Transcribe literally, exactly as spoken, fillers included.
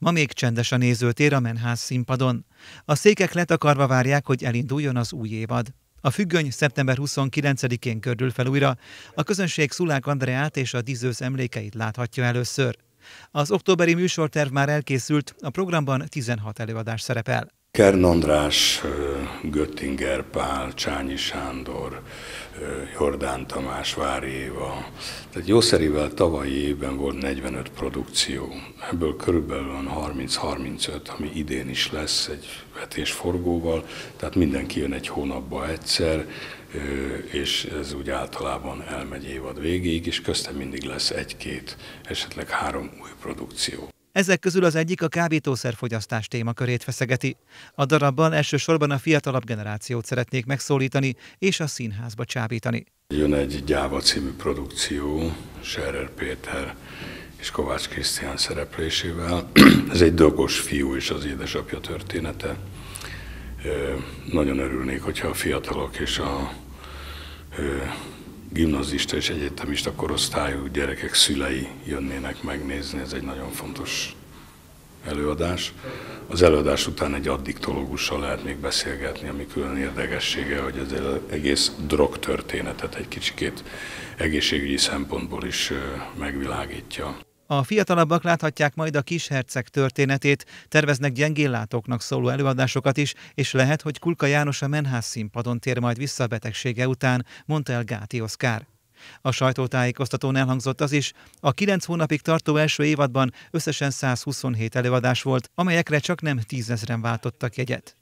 Ma még csendes a nézőtér a Menház színpadon. A székek letakarva várják, hogy elinduljon az új évad. A függöny szeptember huszonkilencedikén gördül fel újra, a közönség Szulák Andreát és a Dizősz emlékeit láthatja először. Az októberi műsorterv már elkészült, a programban tizenhat előadás szerepel. Kern András, Göttinger Pál, Csányi Sándor, Jordán Tamás, Vári Éva. Tehát jószerivel tavalyi évben volt negyvenöt produkció. Ebből körülbelül van harminc-harmincöt, ami idén is lesz egy vetésforgóval. Tehát mindenki jön egy hónapba egyszer, és ez úgy általában elmegy évad végéig, és köztem mindig lesz egy-két, esetleg három új produkció. Ezek közül az egyik a kábítószerfogyasztás témakörét feszegeti. A darabbal elsősorban a fiatalabb generációt szeretnék megszólítani és a színházba csábítani. Jön egy Gyáva című produkció, Scherer Péter és Kovács Krisztián szereplésével. Ez egy dögos fiú és az édesapja története. Nagyon örülnék, hogyha a fiatalok és a gimnazista és egyetemista korosztályú gyerekek szülei jönnének megnézni, ez egy nagyon fontos előadás. Az előadás után egy addiktológussal lehet még beszélgetni, ami külön érdekessége, hogy ez az egész drog történetet egy kicsikét egészségügyi szempontból is megvilágítja. A fiatalabbak láthatják majd a Kisherceg történetét, terveznek gyengéllátóknak szóló előadásokat is, és lehet, hogy Kulka János a Menház színpadon tér majd vissza a betegsége után, mondta el Gáti Oszkár. A sajtótájékoztatón elhangzott az is, a kilenc hónapig tartó első évadban összesen százhuszonhét előadás volt, amelyekre csak nem tízezren váltottak jegyet.